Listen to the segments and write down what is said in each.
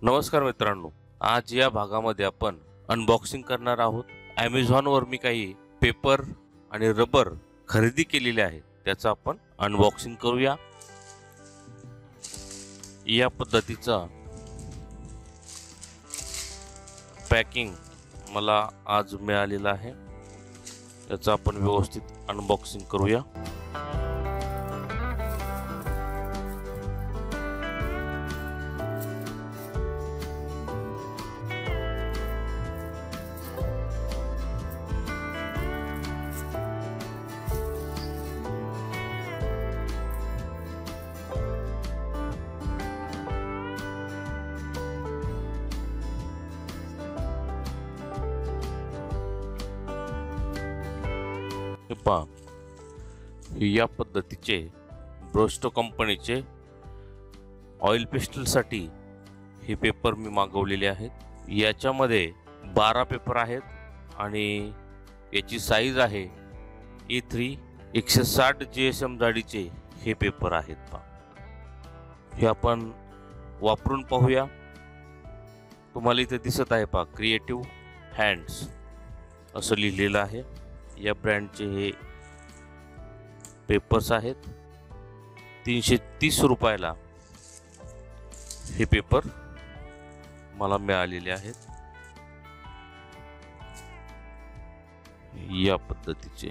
नमस्कार मित्रांनो, आज या भागामध्ये आपण अनबॉक्सिंग करणार आहोत। Amazonवर मी काही पेपर आणि रबर खरेदी केलेले आहे, त्याचं आपण अनबॉक्सिंग करूया। या पद्धतीचा पॅकिंग मला आज मिळालेला आहे, त्याचं आपण व्यवस्थित अनबॉक्सिंग करूया। हे पहा, या पद्धतीचे ब्रोस्टो कंपनीचे ऑइल पेस्टल साठी हे पेपर मी मागवलेले आहेत। याच्यामध्ये 12 पेपर आहेत आणि याची साईज आहे A3 160 GSM जाडीचे हे पेपर आहेत। पहा, हे आपण वापरून पाहूया। तुम्हाला इथे दिसत आहे पहा, क्रिएटिव्ह हँड्स असं लिहिलेलं आहे। या ब्रँडचे हे पेपर्स आहेत। 330 रुपयाला हे पेपर मला मिळालेले आहेत। या पद्धतीचे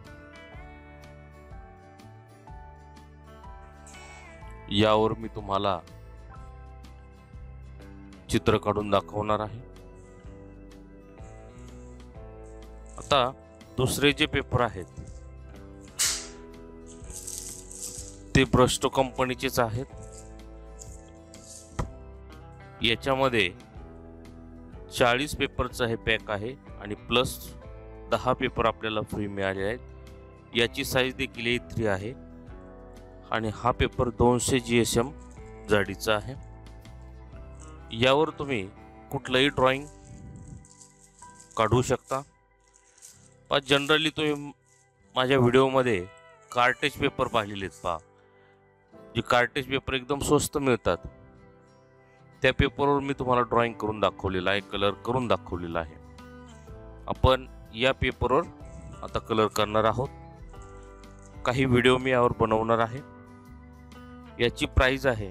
यावर मी तुम्हाला चित्र काढून दाखवणार आहे। आता दुसरे जे पेपर आहेत ते ब्रोस्टो कंपनीचेच आहेत। याच्यामध्ये 40 पेपरचा हे पॅक आहे आणि प्लस 10 पेपर आपल्याला फ्री मिळाले आहेत। याची साईज देखील A3 आहे आणि हा पेपर 200 GSM जाडीचा आहे। यावर तुम्ही कुठलंही ड्रॉइंग काढू शकता। पण जनरली तुम्ही माझ्या व्हिडिओमध्ये कार्टेज पेपर पाहिलेले आहेत। पहा, जे कार्टेज पेपर एकदम स्वस्त मिळतात, त्या पेपरवर मी तुम्हाला ड्रॉइंग करून दाखवलेला आहे, कलर करून दाखवलेला आहे। आपण या पेपरवर आता कलर करणार आहोत। काही व्हिडिओ मी यावर बनवणार आहे। याची प्राइस आहे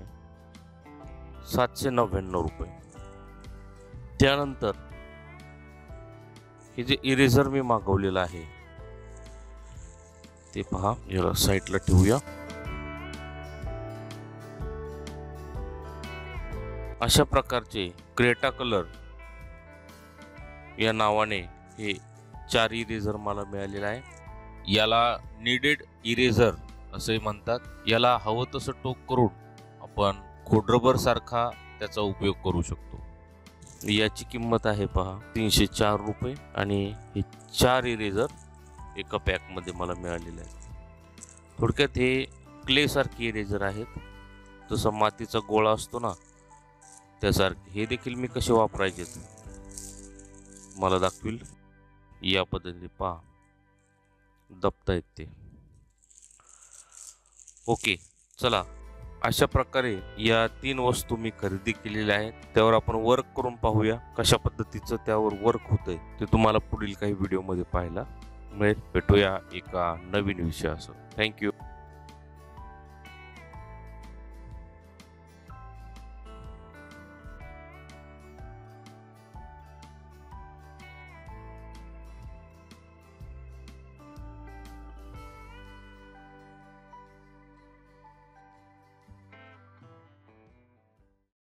799 रुपये। त्यानंतर हे जे इरेझर मी मागवलेलं आहे ते पहा, याला साईडला ठेवूया। अशा प्रकारचे क्रेटा कलर या नावाने हे 4 इरेझर मला मिळालेला आहे। याला नीडेड इरेझर असे म्हणतात। याला हवं तसं टोक करून आपण खोडरबर सारखा त्याचा उपयोग करू शकतो। याची किंमत आहे पहा 304 रुपये आणि हे 4 इरेझर एका पॅक मध्ये मला मिळालेले आहेत। थोडक्यात हे क्ले सारखे इरेझर आहेत, जसं मातीचा गोळा असतो ना त्यासारखे। हे देखील मी कसे वापरायचे मला दाखवील। या पद्धतीने पहा, दबता येत ते। ओके, चला, अशा प्रकारे या 3 वस्तू मी खरेदी केलेल्या आहेत। त्यावर आपण वर्क करून पाहूया कशा पद्धतीचं त्यावर वर्क होतंय। ते तुम्हाला पुढील काही व्हिडिओमध्ये पाहायला मिळेल। भेटूया एका नवीन विषयासह। थँक्यू।